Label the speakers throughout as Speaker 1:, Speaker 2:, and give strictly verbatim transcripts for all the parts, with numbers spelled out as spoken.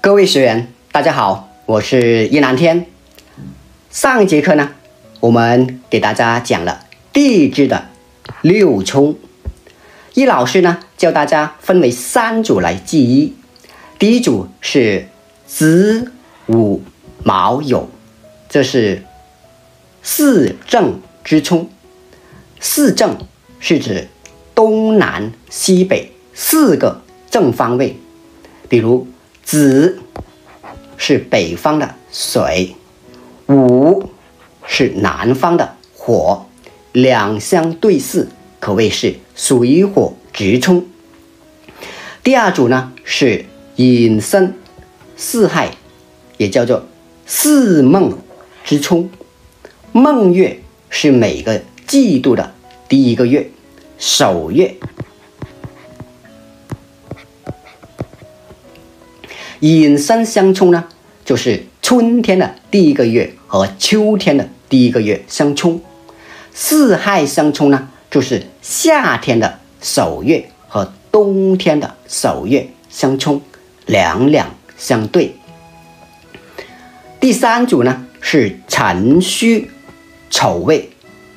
Speaker 1: 各位学员，大家好，我是易南天。上一节课呢，我们给大家讲了地支的六冲。易老师呢教大家分为三组来记忆。第一组是子午卯酉，这是四正之冲。四正是指东南西北四个正方位，比如子是北方的水，午是南方的火，两相对视，可谓是水火直冲。第二组呢是寅申巳亥，也叫做巳孟之冲。孟月是每个季度的第一个月，首月。寅申相冲呢，就是春天的第一个月和秋天的第一个月相冲。巳亥相冲呢，就是夏天的首月和冬天的首月相冲，两两相对。第三组呢是辰戌丑未。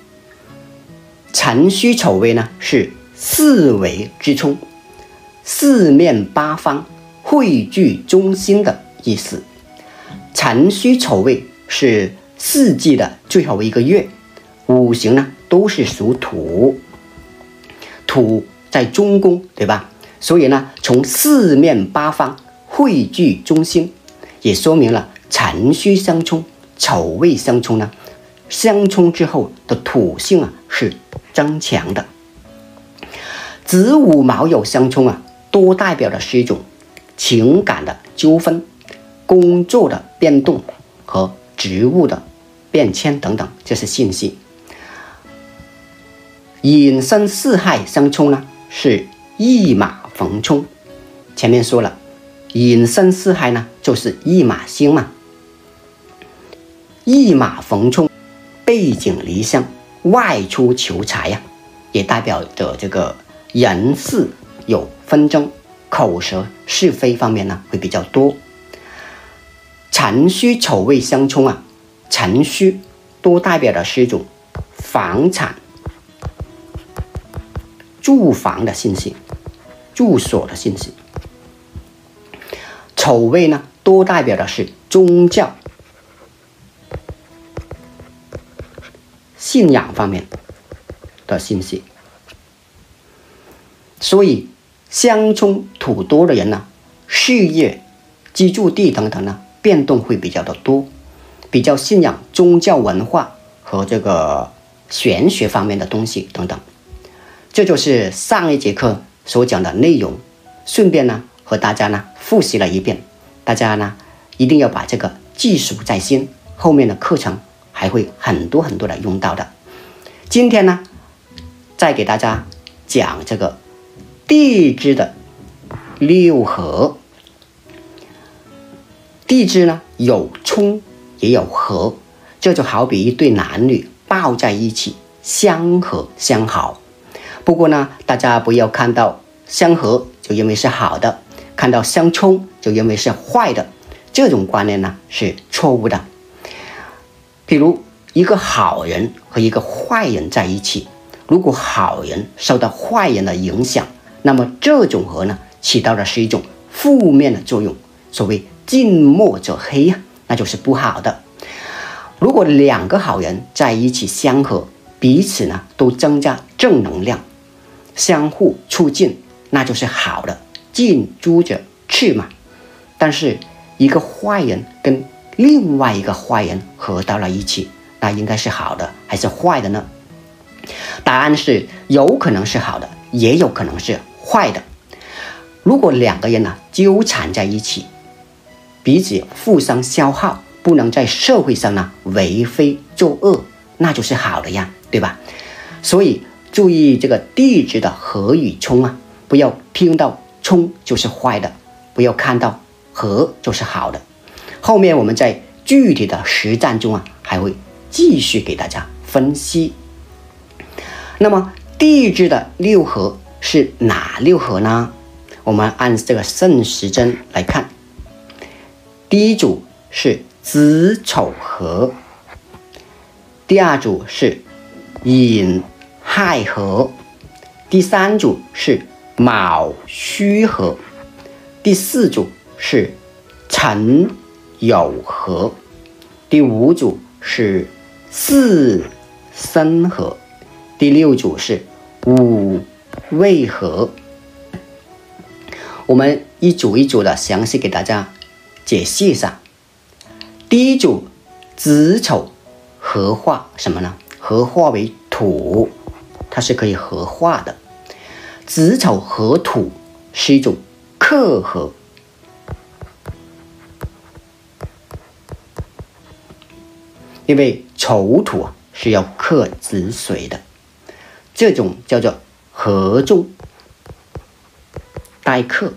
Speaker 1: 辰戌丑未呢是四维之冲，四面八方汇聚中心的意思。辰戌丑未是四季的最后一个月，五行呢都是属土，土在中宫，对吧？所以呢，从四面八方汇聚中心，也说明了辰戌相冲、丑未相冲呢，相冲之后的土性啊是增强的。子午卯酉相冲啊，多代表的是一种情感的纠纷、工作的变动和职务的变迁等等，这是信息。寅申巳亥相冲呢，是一马逢冲。前面说了，寅申巳亥呢就是一马星嘛，一马逢冲，背井离乡，外出求财呀、啊，也代表着这个人事有纷争，口舌是非方面呢会比较多。辰戌丑未相冲啊，辰戌多代表的是一种房产、住房的信息、住所的信息。丑未呢多代表的是宗教、信仰方面的信息。所以相冲土多的人呢，事业、居住地等等呢变动会比较的多，比较信仰宗教文化和这个玄学方面的东西等等。这就是上一节课所讲的内容，顺便呢和大家呢复习了一遍，大家呢一定要把这个记熟在心，后面的课程还会很多很多的用到的。今天呢再给大家讲这个地支的六合。地支呢有冲也有合，这就好比一对男女抱在一起，相合相好。不过呢，大家不要看到相合就认为是好的，看到相冲就认为是坏的，这种观念呢是错误的。比如一个好人和一个坏人在一起，如果好人受到坏人的影响，那么这种合呢起到的是一种负面的作用，所谓近墨者黑呀、啊，那就是不好的。如果两个好人在一起相合，彼此呢都增加正能量，相互促进，那就是好的，近朱者赤嘛。但是一个坏人跟另外一个坏人合到了一起，那应该是好的还是坏的呢？答案是有可能是好的，也有可能是坏的。如果两个人呢纠缠在一起，彼此互相消耗，不能在社会上呢为非作恶，那就是好的呀，对吧？所以注意这个地支的合与冲啊，不要听到冲就是坏的，不要看到合就是好的。后面我们在具体的实战中啊，还会继续给大家分析。那么地支的六合是哪六合呢？我们按这个顺时针来看， 第一组是子丑合，第二组是寅亥合，第三组是卯戌合，第四组是辰酉合，第五组是巳申合，第六组是午未合。我们一组一组的详细给大家解析一下。第一组子丑合化什么呢？合化为土，它是可以合化的。子丑合土是一种克合，因为丑土啊是要克子水的，这种叫做合中带克。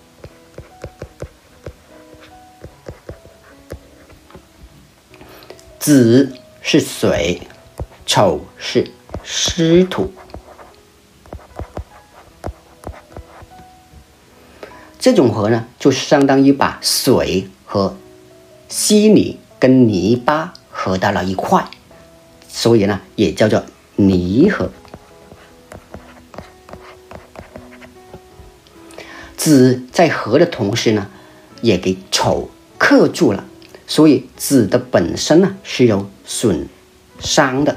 Speaker 1: 子是水，丑是湿土。这种合呢，就相当于把水和稀泥跟泥巴合到了一块，所以呢，也叫做泥合。子在合的同时呢，也给丑克住了，所以子的本身呢是有损伤的，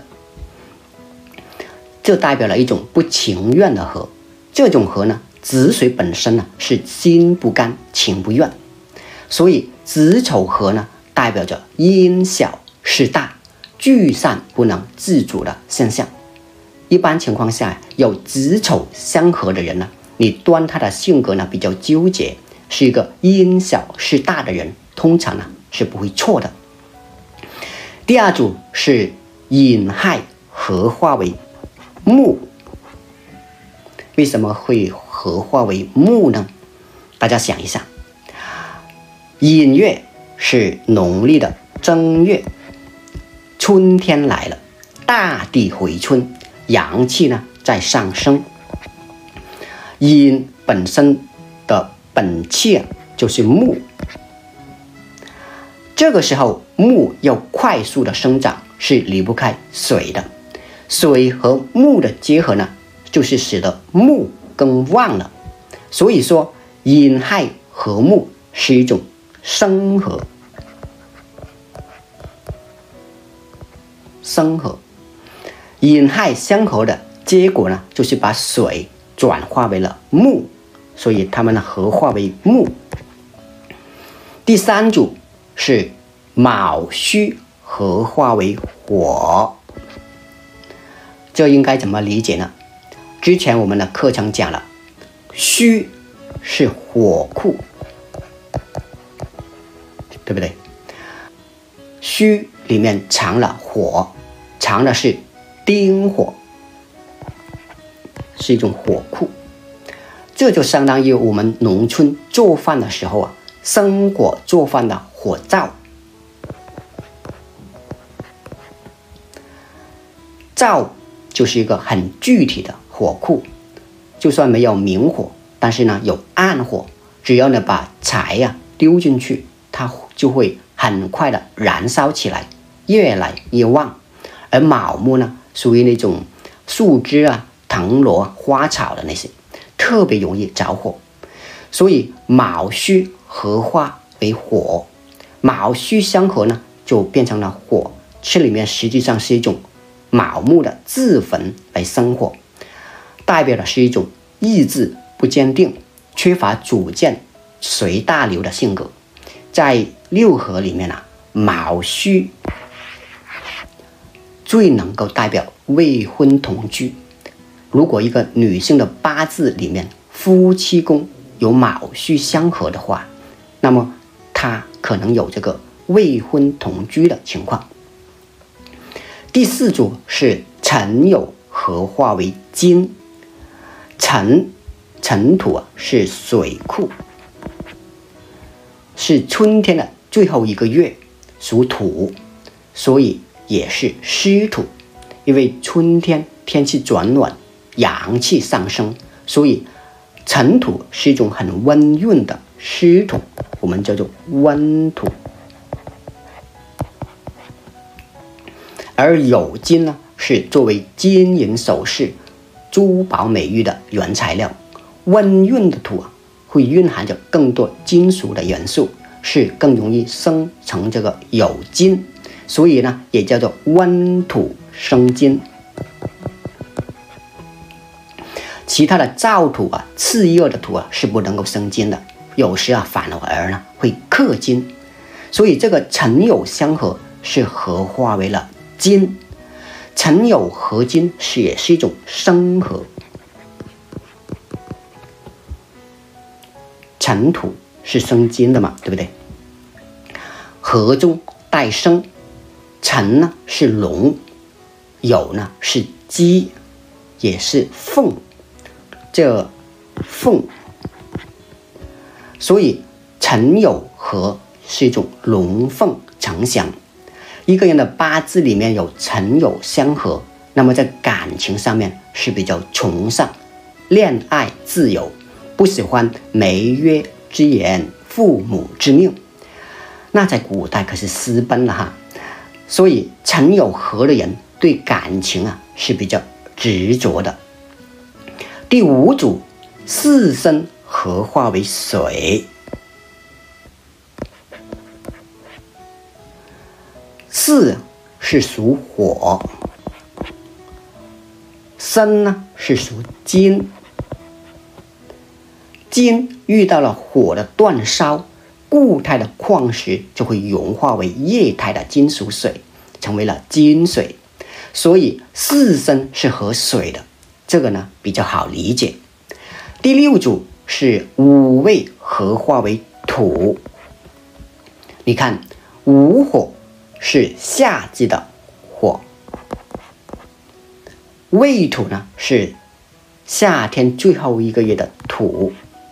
Speaker 1: 这代表了一种不情愿的合。这种合呢，子水本身呢是心不甘情不愿，所以子丑合呢代表着因小失大、聚散不能自主的现象。一般情况下，有子丑相合的人呢，你端他的性格呢比较纠结，是一个因小失大的人，通常呢是不会错的。第二组是寅亥合化为木，为什么会合化为木呢？大家想一下，寅月是农历的正月，春天来了，大地回春，阳气呢在上升。寅本身的本气就是木，这个时候木要快速的生长，是离不开水的。水和木的结合呢，就是使得木更旺了。所以说寅亥合木是一种生合。生合，寅亥相合的结果呢，就是把水转化为了木，所以它们呢合化为木。第三组是卯戌合化为火，这应该怎么理解呢？之前我们的课程讲了，戌是火库，对不对？戌里面藏了火，藏的是丁火，是一种火库。这就相当于我们农村做饭的时候啊，生火做饭的火灶。灶就是一个很具体的火库，就算没有明火，但是呢有暗火，只要呢把柴呀、啊、丢进去，它就会很快的燃烧起来，越来越旺。而卯木呢，属于那种树枝啊、藤萝、花草的那些，特别容易着火，所以卯戌合化为火，卯戌相合呢，就变成了火。这里面实际上是一种卯木的自焚来生火，代表的是一种意志不坚定、缺乏主见、随大流的性格。在六合里面啊，卯戌最能够代表未婚同居。如果一个女性的八字里面夫妻宫有卯戌相合的话，那么她可能有这个未婚同居的情况。第四组是辰酉合化为金，辰辰土啊是水库，是春天的最后一个月，属土，所以也是湿土。因为春天天气转暖，阳气上升，所以辰土是一种很温润的湿土，我我们叫做温土。而酉金呢，是作为金银首饰、珠宝美玉的原材料。温润的土啊，会蕴含着更多金属的元素，是更容易生成这个酉金，所以呢，也叫做温土生金。其他的燥土啊、炽热的土啊是不能够生金的，有时啊反而呢会克金，所以这个辰酉相合是合化为了金。辰酉合金是也是一种生合。辰土是生金的嘛，对不对？合中带生，辰呢是龙，酉呢是鸡，也是凤。这凤，所以辰酉合是一种龙凤呈祥。一个人的八字里面有辰酉相合，那么在感情上面是比较崇尚恋爱自由，不喜欢媒约之言、父母之命。那在古代可是私奔了哈，所以辰酉合的人对感情啊是比较执着的。第五组巳申合化为水，巳是属火，申呢是属金，金遇到了火的煅烧，固态的矿石就会融化为液态的金属水，成为了金水，所以巳申是合水的，这个呢比较好理解。第六组是午未合化为土，你看午火是夏季的火，未土呢是夏天最后一个月的土，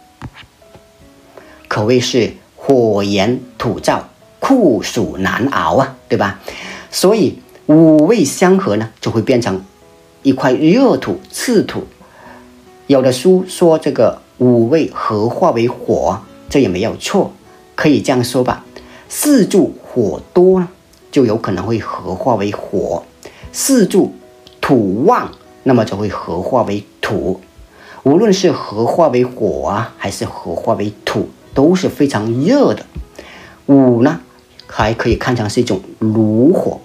Speaker 1: 可谓是火炎土燥，酷暑难熬啊，对吧？所以午未相合呢，就会变成一块热土、赤土。有的书说这个午未合化为火，这也没有错，可以这样说吧。四柱火多呢，就有可能会合化为火；四柱土旺，那么就会合化为土。无论是合化为火啊，还是合化为土，都是非常热的。午呢，还可以看成是一种炉火。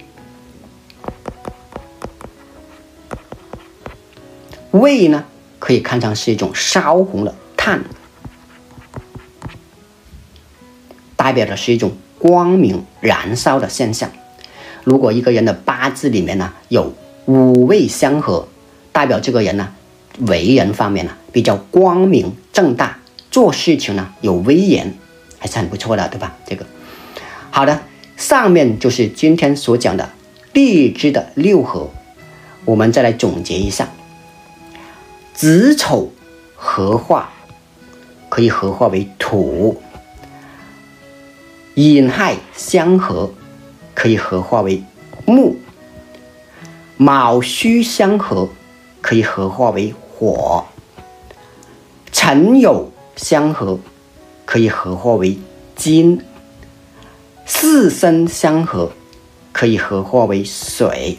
Speaker 1: 未呢，可以看成是一种烧红的炭，代表的是一种光明燃烧的现象。如果一个人的八字里面呢有午未相合，代表这个人呢为人方面呢比较光明正大，做事情呢有威严，还是很不错的，对吧？这个好的，上面就是今天所讲的地支的六合，我们再来总结一下。子丑合化可以合化为土，寅亥相合可以合化为木，卯戌相合可以合化为火，辰酉相合可以合化为金，巳申相合可以合化为水，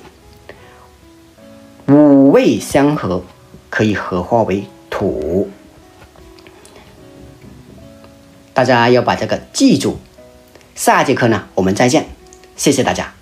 Speaker 1: 午未相合可以合化为土。大家要把这个记住，下节课呢我们再见，谢谢大家。